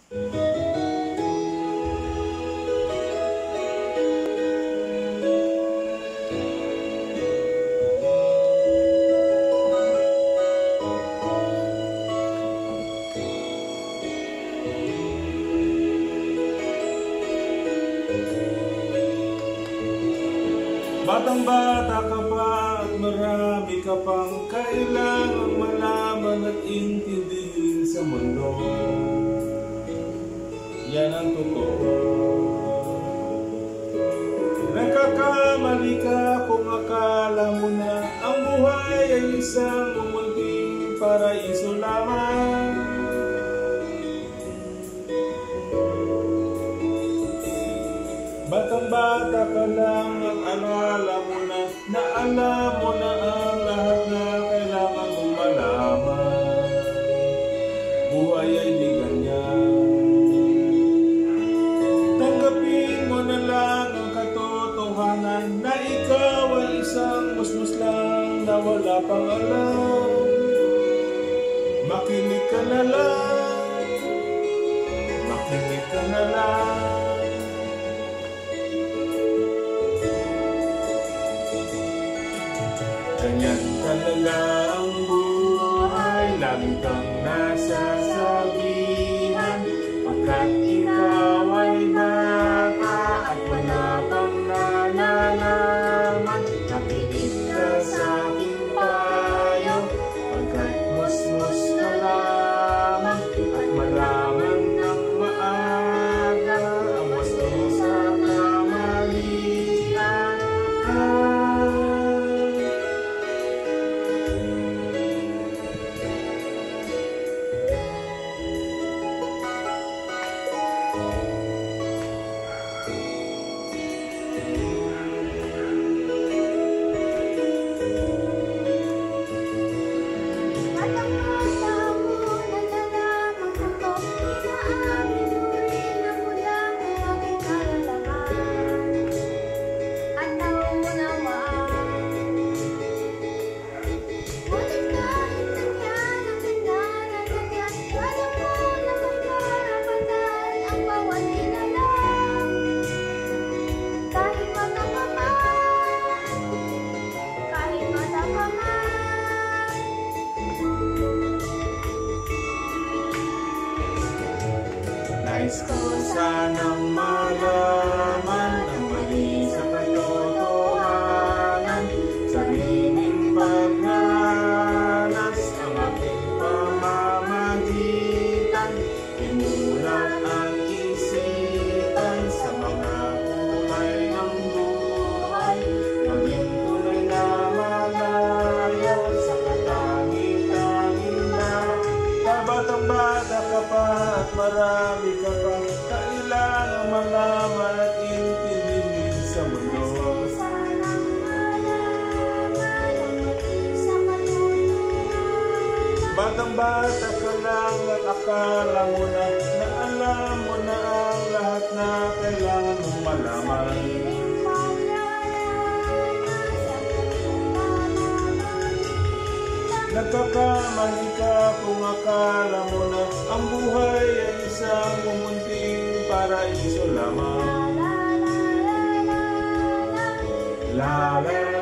Batang-bata ka pa at marami ka pang kailangang malaman at intindihin sa mundo. Yan ang totoo. Nagkakamali ka kung akala mo na ang buhay ay isang munting paraiso lamang. Batang-bata ka lang ang alala mo na alam mo na ang lahat na kailangan mong malaman. Buhay ay di ganyan. Tanggapin mo na lang ang katotohanan na ikaw ay isang musmus lang na wala pang alam. Makinig ka na lang, makinig ka na lang. Ganyan talaga ang buhay, lagi kang nasasabihan, pagkat ikaw ay bata at wala pang nalalaman. Nakinig ka sa aking payo, pagkat musmus ka lamang, at malaman ng maaga ang wasto sa kamalian. Nais ko sanang malaman ang mali sa katotohanan, sariling pagnanas ang aking pamamagitan. Imulat ang isipan sa mga kulay ng buhay, maging tunay na malaya sa katangi-tanging na. Batang-bata ka pa at marami ka pang kailangang malaman at intindihin sa mundo. Batang-bata ka lang at akala mo na alam mo na ang lahat na kailangan mong malaman. Nagkakamali ka kung akala mo na ang buhay ay isang mumunting paraiso lamang. La la